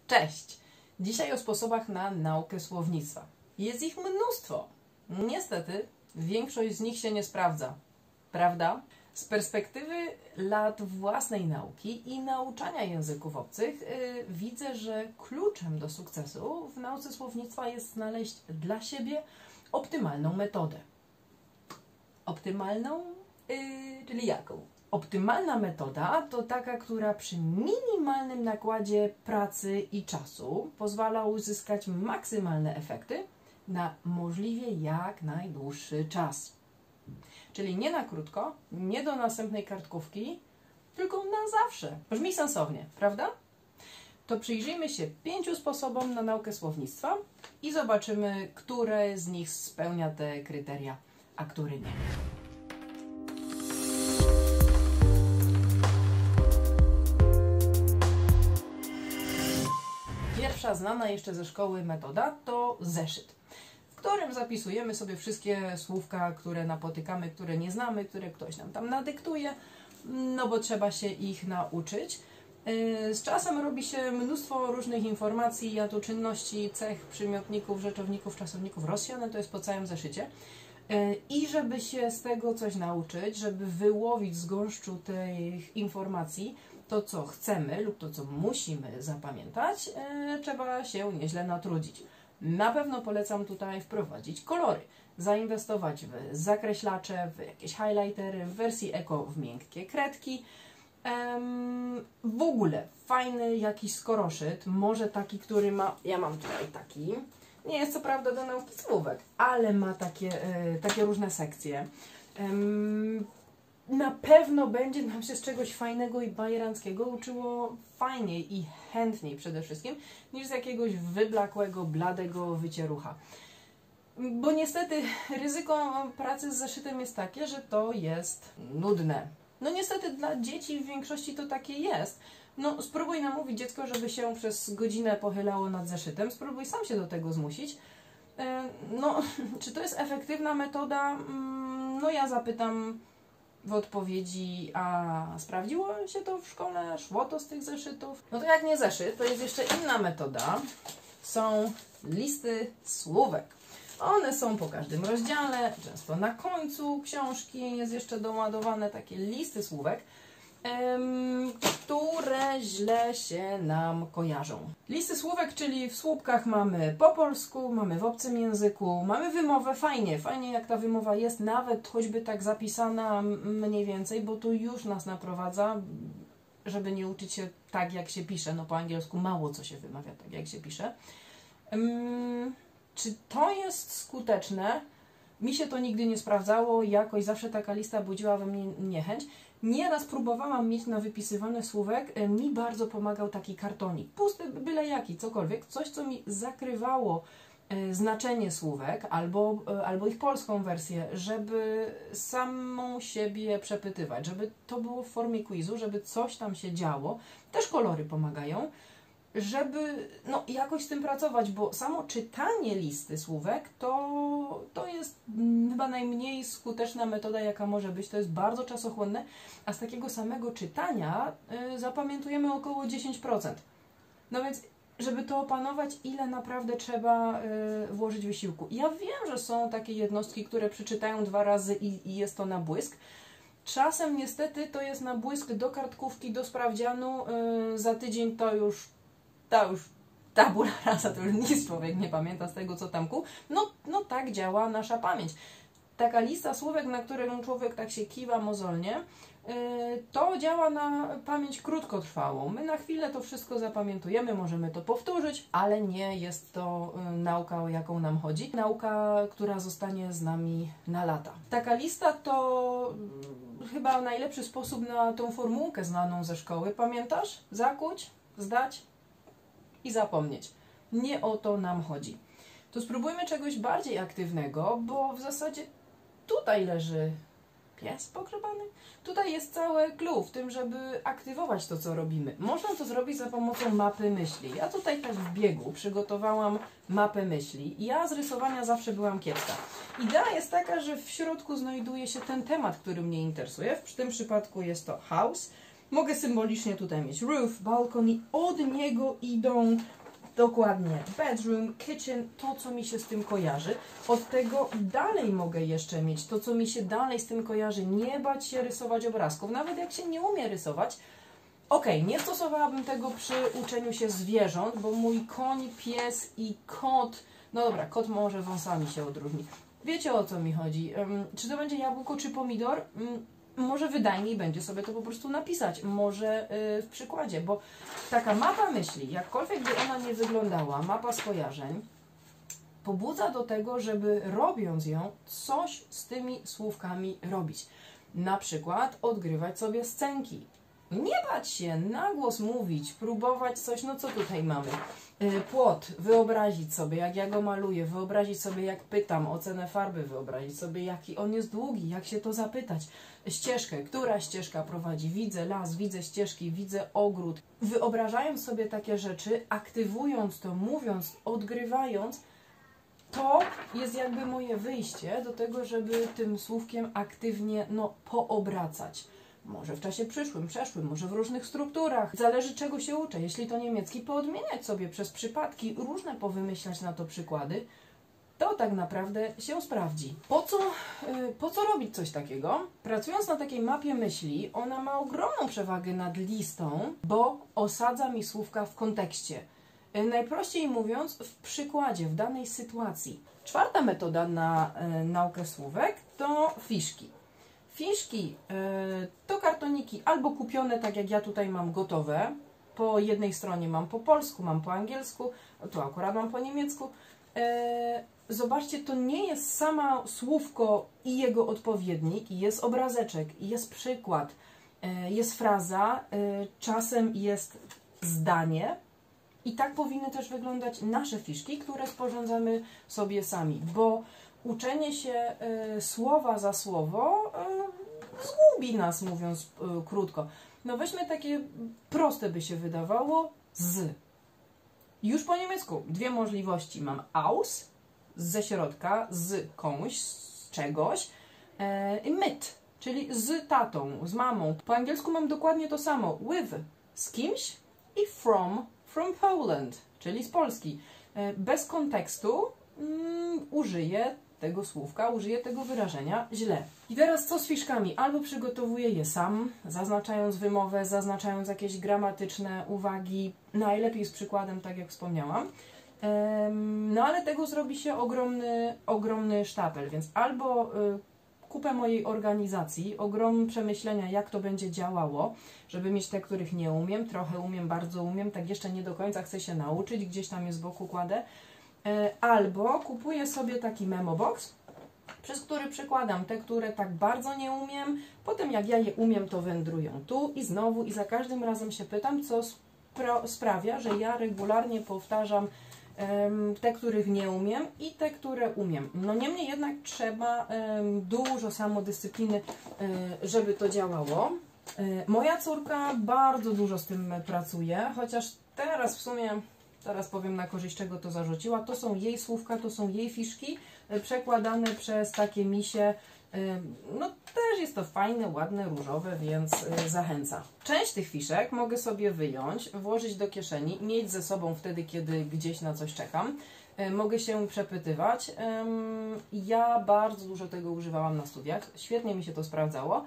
Cześć! Dzisiaj o sposobach na naukę słownictwa. Jest ich mnóstwo. Niestety większość z nich się nie sprawdza. Prawda? Z perspektywy lat własnej nauki i nauczania języków obcych widzę, że kluczem do sukcesu w nauce słownictwa jest znaleźć dla siebie optymalną metodę. Optymalną? Czyli jaką? Optymalna metoda to taka, która przy minimalnym nakładzie pracy i czasu pozwala uzyskać maksymalne efekty na możliwie jak najdłuższy czas. Czyli nie na krótko, nie do następnej kartkówki, tylko na zawsze. Brzmi sensownie, prawda? To przyjrzyjmy się 5 sposobom na naukę słownictwa i zobaczymy, które z nich spełnia te kryteria, a które nie. Pierwsza znana jeszcze ze szkoły metoda to zeszyt, w którym zapisujemy sobie wszystkie słówka, które napotykamy, które nie znamy, które ktoś nam tam nadyktuje, no bo trzeba się ich nauczyć. Z czasem robi się mnóstwo różnych informacji, jadu czynności, cech, przymiotników, rzeczowników, czasowników rozsiane, to jest po całym zeszycie. I żeby się z tego coś nauczyć, żeby wyłowić z gąszczu tych informacji to, co chcemy lub to, co musimy zapamiętać, trzeba się nieźle natrudzić. Na pewno polecam tutaj wprowadzić kolory, zainwestować w zakreślacze, w jakieś highlightery, w wersji eko w miękkie kredki. W ogóle fajny jakiś skoroszyt, może taki, który ma, ja mam tutaj taki, nie jest co prawda do nauki słówek, ale ma takie różne sekcje. Na pewno będzie nam się z czegoś fajnego i bajeranckiego uczyło fajniej i chętniej przede wszystkim, niż z jakiegoś wyblakłego, bladego wycierucha. Bo niestety ryzyko pracy z zeszytem jest takie, że to jest nudne. No niestety dla dzieci w większości to takie jest. No spróbuj namówić dziecko, żeby się przez godzinę pochylało nad zeszytem, spróbuj sam się do tego zmusić. No, czy to jest efektywna metoda? No ja zapytam w odpowiedzi, a sprawdziło się to w szkole? Szło to z tych zeszytów? No to jak nie zeszyt, to jest jeszcze inna metoda. Są listy słówek. One są po każdym rozdziale, często na końcu książki jest jeszcze doładowane takie listy słówek, które źle się nam kojarzą. Listy słówek, czyli w słupkach mamy po polsku, mamy w obcym języku, mamy wymowę, fajnie jak ta wymowa jest, nawet choćby tak zapisana mniej więcej, bo to już nas naprowadza, żeby nie uczyć się tak jak się pisze, no po angielsku mało co się wymawia tak jak się pisze. Czy to jest skuteczne? Mi się to nigdy nie sprawdzało, jakoś zawsze taka lista budziła we mnie niechęć. Nieraz próbowałam mieć na wypisywane słówek, mi bardzo pomagał taki kartonik, pusty, byle jaki, cokolwiek, coś co mi zakrywało znaczenie słówek albo ich polską wersję, żeby samą siebie przepytywać, żeby to było w formie quizu, żeby coś tam się działo. Też kolory pomagają, żeby no, jakoś z tym pracować, bo samo czytanie listy słówek to jest chyba najmniej skuteczna metoda, jaka może być. To jest bardzo czasochłonne, a z takiego samego czytania zapamiętujemy około 10%. No więc, żeby to opanować, ile naprawdę trzeba włożyć wysiłku. Ja wiem, że są takie jednostki, które przeczytają 2 razy i jest to na błysk. Czasem niestety to jest na błysk do kartkówki, do sprawdzianu, za tydzień to już tabula rasa, to już nic człowiek nie pamięta z tego, co tam kuł. No tak działa nasza pamięć. Taka lista słówek, na którą człowiek tak się kiwa mozolnie, to działa na pamięć krótkotrwałą. My na chwilę to wszystko zapamiętujemy, możemy to powtórzyć, ale nie jest to nauka, o jaką nam chodzi. Nauka, która zostanie z nami na lata. Taka lista to chyba najlepszy sposób na tą formułkę znaną ze szkoły. Pamiętasz? Zakuć, zdać i zapomnieć. Nie o to nam chodzi. To spróbujmy czegoś bardziej aktywnego, bo w zasadzie tutaj leży pies pogrzebany. Tutaj jest całe clue w tym, żeby aktywować to, co robimy. Można to zrobić za pomocą mapy myśli. Ja tutaj tak w biegu przygotowałam mapę myśli. Ja z rysowania zawsze byłam kiepska. Idea jest taka, że w środku znajduje się ten temat, który mnie interesuje. W tym przypadku jest to house. Mogę symbolicznie tutaj mieć roof, balcony, od niego idą dokładnie bedroom, kitchen, to co mi się z tym kojarzy. Od tego dalej mogę jeszcze mieć to, co mi się dalej z tym kojarzy. Nie bać się rysować obrazków, nawet jak się nie umie rysować. Okej, nie stosowałabym tego przy uczeniu się zwierząt, bo mój koń, pies i kot, no dobra, kot może wąsami się odróżni. Wiecie, o co mi chodzi. Czy to będzie jabłko, czy pomidor? Może wydajniej będzie sobie to po prostu napisać, może w przykładzie, bo taka mapa myśli, jakkolwiek by ona nie wyglądała, mapa skojarzeń, pobudza do tego, żeby robiąc ją, coś z tymi słówkami robić. Na przykład odgrywać sobie scenki. Nie bać się, na głos mówić, próbować coś, no co tutaj mamy? Płot, wyobrazić sobie, jak ja go maluję, wyobrazić sobie, jak pytam, ocenę farby, wyobrazić sobie, jaki on jest długi, jak się to zapytać. Ścieżkę, która ścieżka prowadzi, widzę las, widzę ścieżki, widzę ogród. Wyobrażając sobie takie rzeczy, aktywując to, mówiąc, odgrywając, to jest jakby moje wyjście do tego, żeby tym słówkiem aktywnie poobracać. Może w czasie przyszłym, przeszłym, może w różnych strukturach. Zależy czego się uczę. Jeśli to niemiecki, poodmieniać sobie przez przypadki, różne powymyślać na to przykłady, to tak naprawdę się sprawdzi. Po co robić coś takiego? Pracując na takiej mapie myśli, ona ma ogromną przewagę nad listą, bo osadza mi słówka w kontekście. Najprościej mówiąc, w przykładzie, w danej sytuacji. Czwarta metoda na naukę słówek to fiszki. Fiszki to kartoniki albo kupione, tak jak ja tutaj mam gotowe. Po jednej stronie mam po polsku, mam po angielsku, tu akurat mam po niemiecku. Zobaczcie, to nie jest sama słówko i jego odpowiednik, jest obrazeczek, jest przykład, jest fraza, czasem jest zdanie. I tak powinny też wyglądać nasze fiszki, które sporządzamy sobie sami, bo uczenie się słowa za słowo zgubi nas, mówiąc krótko. No weźmy takie proste by się wydawało, z. Już po niemiecku dwie możliwości mam aus, ze środka, z komuś, z czegoś, i mit, czyli z tatą, z mamą. Po angielsku mam dokładnie to samo, with, z kimś i from Poland, czyli z Polski. Bez kontekstu użyję tego słówka, użyję tego wyrażenia źle. I teraz co z fiszkami? Albo przygotowuję je sam, zaznaczając wymowę, zaznaczając jakieś gramatyczne uwagi, najlepiej z przykładem, tak jak wspomniałam. No ale tego zrobi się ogromny sztapel, więc albo kupę mojej organizacji, ogrom przemyślenia, jak to będzie działało, żeby mieć te, których nie umiem, trochę umiem, bardzo umiem, tak jeszcze nie do końca chcę się nauczyć, gdzieś tam je z boku kładę. Albo kupuję sobie taki memo box, przez który przekładam te, które tak bardzo nie umiem, potem jak ja je umiem, to wędrują tu i znowu i za każdym razem się pytam, co sprawia, że ja regularnie powtarzam te, których nie umiem i te, które umiem. No niemniej jednak trzeba dużo samodyscypliny, żeby to działało. Moja córka bardzo dużo z tym pracuje, chociaż teraz w sumie, teraz powiem na korzyść czego to zarzuciła, to są jej słówka, to są jej fiszki, przekładane przez takie misie. No też jest to fajne, ładne, różowe, więc zachęca. Część tych fiszek mogę sobie wyjąć, włożyć do kieszeni, mieć ze sobą wtedy, kiedy gdzieś na coś czekam. Mogę się przepytywać. Ja bardzo dużo tego używałam na studiach. Świetnie mi się to sprawdzało.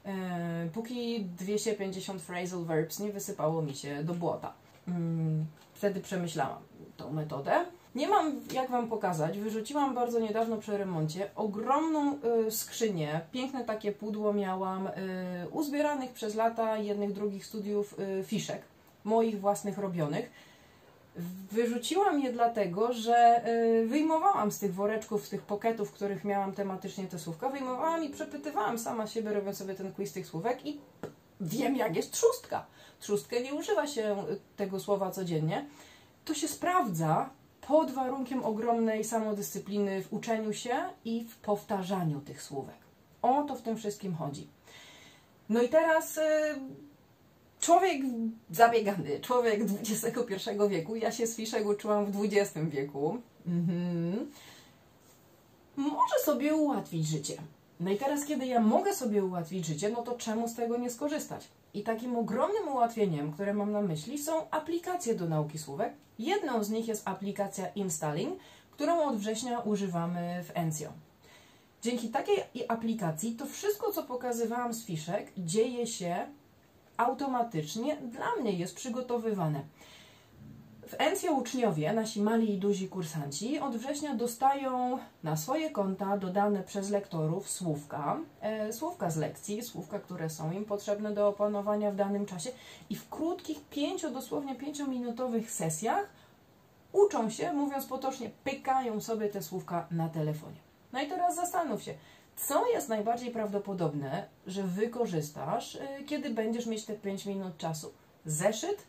Póki 250 phrasal verbs nie wysypało mi się do błota. Wtedy przemyślałam tą metodę. Nie mam jak Wam pokazać, wyrzuciłam bardzo niedawno przy remoncie ogromną skrzynię, piękne takie pudło miałam uzbieranych przez lata jednych, drugich studiów fiszek, moich własnych robionych. Wyrzuciłam je dlatego, że wyjmowałam z tych woreczków, z tych pocketów, w których miałam tematycznie te słówka, wyjmowałam i przepytywałam sama siebie, robiąc sobie ten quiz tych słówek i wiem jak jest trzustka. Trzustkę nie używa się tego słowa codziennie. To się sprawdza pod warunkiem ogromnej samodyscypliny w uczeniu się i w powtarzaniu tych słówek. O to w tym wszystkim chodzi. No i teraz człowiek zabiegany, człowiek XXI wieku, ja się z fiszek uczyłam w XX wieku, może sobie ułatwić życie. No i teraz, kiedy ja mogę sobie ułatwić życie, no to czemu z tego nie skorzystać? I takim ogromnym ułatwieniem, które mam na myśli, są aplikacje do nauki słówek. Jedną z nich jest aplikacja Installing, którą od września używamy w Enzio. Dzięki takiej aplikacji to wszystko, co pokazywałam z fiszek, dzieje się automatycznie, dla mnie jest przygotowywane. W Enzio uczniowie, nasi mali i duzi kursanci, od września dostają na swoje konta dodane przez lektorów słówka, słówka z lekcji, słówka, które są im potrzebne do opanowania w danym czasie i w krótkich, dosłownie 5-minutowych sesjach uczą się, mówiąc potocznie, pykają sobie te słówka na telefonie. No i teraz zastanów się, co jest najbardziej prawdopodobne, że wykorzystasz, kiedy będziesz mieć te 5 minut czasu? Zeszyt?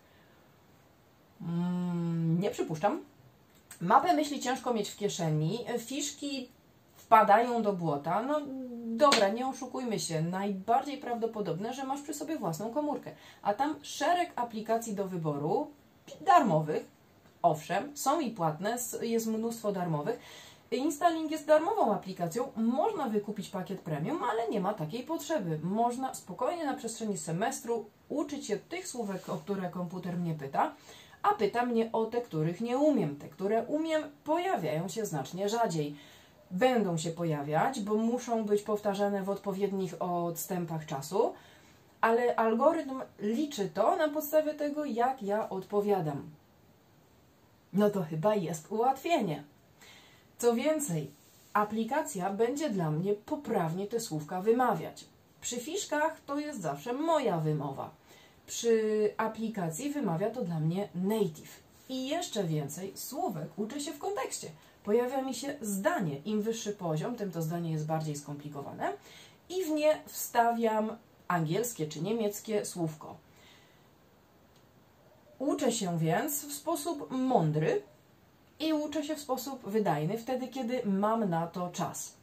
Nie przypuszczam. Mapę myśli ciężko mieć w kieszeni, fiszki wpadają do błota. No dobra, nie oszukujmy się, najbardziej prawdopodobne, że masz przy sobie własną komórkę, a tam szereg aplikacji do wyboru, darmowych, owszem, są i płatne, jest mnóstwo darmowych. Installing jest darmową aplikacją, można wykupić pakiet premium, ale nie ma takiej potrzeby. Można spokojnie na przestrzeni semestru uczyć się tych słówek, o które komputer mnie pyta, a pyta mnie o te, których nie umiem. Te, które umiem, pojawiają się znacznie rzadziej. Będą się pojawiać, bo muszą być powtarzane w odpowiednich odstępach czasu, ale algorytm liczy to na podstawie tego, jak ja odpowiadam. No to chyba jest ułatwienie. Co więcej, aplikacja będzie dla mnie poprawnie te słówka wymawiać. Przy fiszkach to jest zawsze moja wymowa. Przy aplikacji wymawia to dla mnie native. I jeszcze więcej, słówek uczę się w kontekście. Pojawia mi się zdanie. Im wyższy poziom, tym to zdanie jest bardziej skomplikowane. I w nie wstawiam angielskie czy niemieckie słówko. Uczę się więc w sposób mądry i uczę się w sposób wydajny, wtedy kiedy mam na to czas.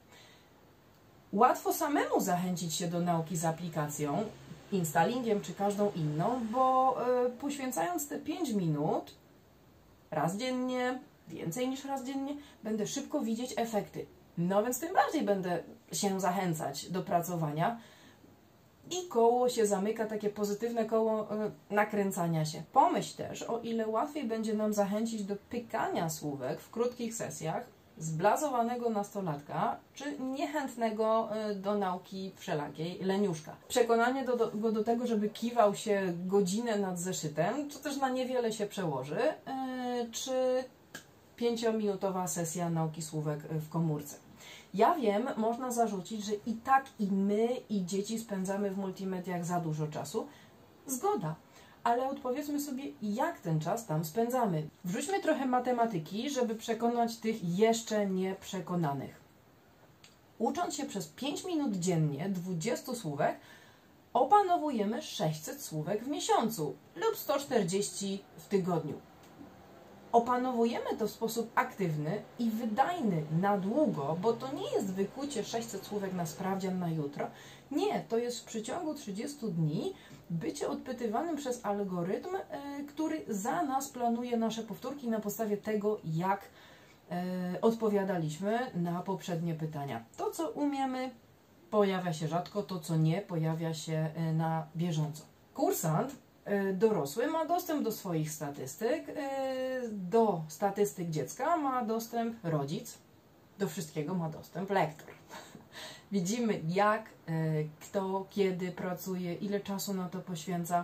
Łatwo samemu zachęcić się do nauki z aplikacją, Installingiem czy każdą inną, bo poświęcając te 5 minut raz dziennie, więcej niż raz dziennie, będę szybko widzieć efekty. No więc tym bardziej będę się zachęcać do pracowania i koło się zamyka, takie pozytywne koło nakręcania się. Pomyśl też, o ile łatwiej będzie nam zachęcić do pykania słówek w krótkich sesjach zblazowanego nastolatka, czy niechętnego do nauki wszelakiej leniuszka. Przekonanie go do tego, żeby kiwał się godzinę nad zeszytem, to też na niewiele się przełoży, czy 5-minutowa sesja nauki słówek w komórce. Ja wiem, można zarzucić, że i tak i my, i dzieci spędzamy w multimediach za dużo czasu. Zgoda. Ale odpowiedzmy sobie, jak ten czas tam spędzamy. Wrzućmy trochę matematyki, żeby przekonać tych jeszcze nieprzekonanych. Ucząc się przez 5 minut dziennie 20 słówek, opanowujemy 600 słówek w miesiącu lub 140 w tygodniu. Opanowujemy to w sposób aktywny i wydajny na długo, bo to nie jest wykucie 600 słówek na sprawdzian na jutro. Nie, to jest w przeciągu 30 dni bycie odpytywanym przez algorytm, który za nas planuje nasze powtórki na podstawie tego, jak odpowiadaliśmy na poprzednie pytania. To, co umiemy, pojawia się rzadko, to, co nie, pojawia się na bieżąco. Kursant dorosły ma dostęp do swoich statystyk, do statystyk dziecka ma dostęp rodzic, do wszystkiego ma dostęp lektor. Widzimy, jak, kto, kiedy pracuje, ile czasu na to poświęca,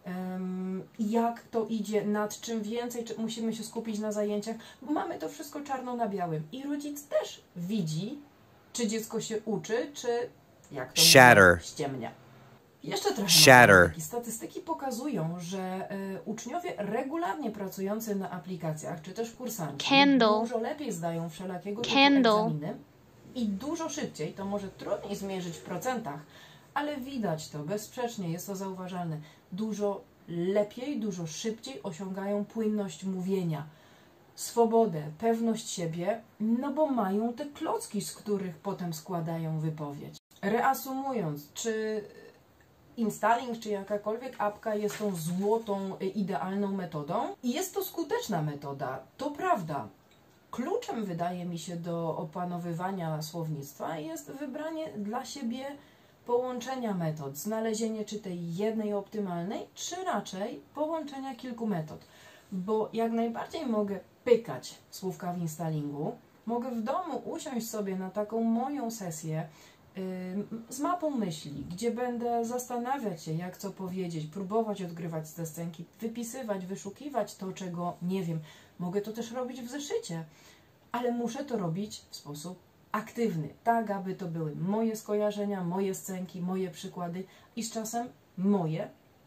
jak to idzie, nad czym więcej, czy musimy się skupić na zajęciach, bo mamy to wszystko czarno na białym. I rodzic też widzi, czy dziecko się uczy, czy, jak to mówię, ściemnia. Jeszcze trochę matematyki. Statystyki pokazują, że uczniowie regularnie pracujący na aplikacjach, czy też kursanci, dużo lepiej zdają wszelakiego typu egzaminy i dużo szybciej, to może trudniej zmierzyć w procentach, ale widać to, bezsprzecznie jest to zauważalne, dużo lepiej, dużo szybciej osiągają płynność mówienia, swobodę, pewność siebie, no bo mają te klocki, z których potem składają wypowiedź. Reasumując, czy Installing, czy jakakolwiek apka jest tą złotą, idealną metodą? I jest to skuteczna metoda, to prawda. Kluczem, wydaje mi się, do opanowywania słownictwa jest wybranie dla siebie połączenia metod, znalezienie czy tej jednej optymalnej, czy raczej połączenia kilku metod. Bo jak najbardziej mogę pykać słówka w Instalingu, mogę w domu usiąść sobie na taką moją sesję z mapą myśli, gdzie będę zastanawiać się, jak co powiedzieć, próbować odgrywać te scenki, wypisywać, wyszukiwać to, czego nie wiem. Mogę to też robić w zeszycie, ale muszę to robić w sposób aktywny, tak aby to były moje skojarzenia, moje scenki, moje przykłady i z czasem moje,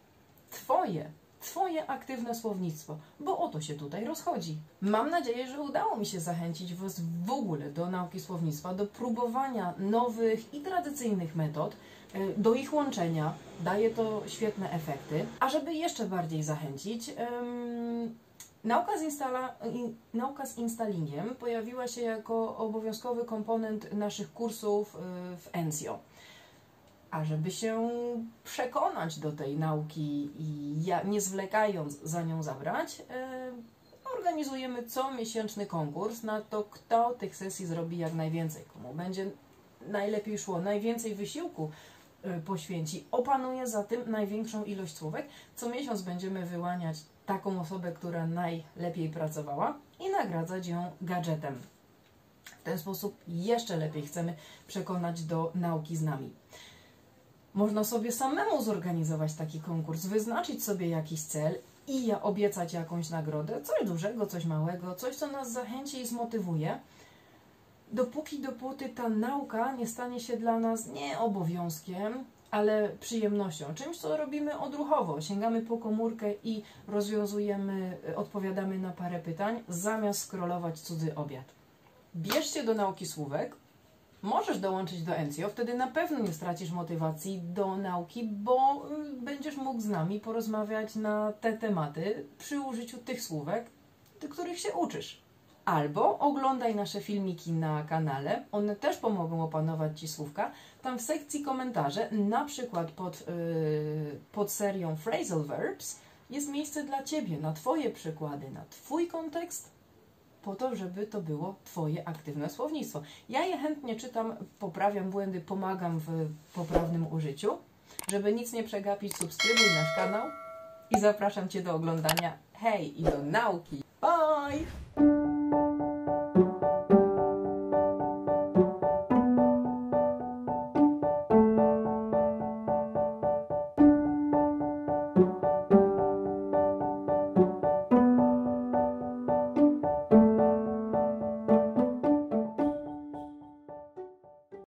Twoje aktywne słownictwo, bo o to się tutaj rozchodzi. Mam nadzieję, że udało mi się zachęcić Was w ogóle do nauki słownictwa, do próbowania nowych i tradycyjnych metod, do ich łączenia. Daje to świetne efekty. A żeby jeszcze bardziej zachęcić, nauka z Instalingiem pojawiła się jako obowiązkowy komponent naszych kursów w Enzio. A żeby się przekonać do tej nauki i nie zwlekając za nią zabrać, organizujemy comiesięczny konkurs na to, kto tych sesji zrobi jak najwięcej, komu będzie najlepiej szło, najwięcej wysiłku poświęci, opanuje za tym największą ilość słówek. Co miesiąc będziemy wyłaniać taką osobę, która najlepiej pracowała i nagradzać ją gadżetem. W ten sposób jeszcze lepiej chcemy przekonać do nauki z nami. Można sobie samemu zorganizować taki konkurs, wyznaczyć sobie jakiś cel i obiecać jakąś nagrodę, coś dużego, coś małego, coś, co nas zachęci i zmotywuje, dopóty ta nauka nie stanie się dla nas nie obowiązkiem, ale przyjemnością, czymś, co robimy odruchowo. Sięgamy po komórkę i rozwiązujemy, odpowiadamy na parę pytań, zamiast scrollować cudzy obiad. Bierzcie do nauki słówek. Możesz dołączyć do Enzio, wtedy na pewno nie stracisz motywacji do nauki, bo będziesz mógł z nami porozmawiać na te tematy przy użyciu tych słówek, których się uczysz. Albo oglądaj nasze filmiki na kanale, one też pomogą opanować Ci słówka. Tam w sekcji komentarze, na przykład pod serią Phrasal Verbs, jest miejsce dla Ciebie, na Twoje przykłady, na Twój kontekst, po to, żeby to było Twoje aktywne słownictwo. Ja je chętnie czytam, poprawiam błędy, pomagam w poprawnym użyciu. Żeby nic nie przegapić, subskrybuj nasz kanał i zapraszam Cię do oglądania. Hej, i do nauki! Bye!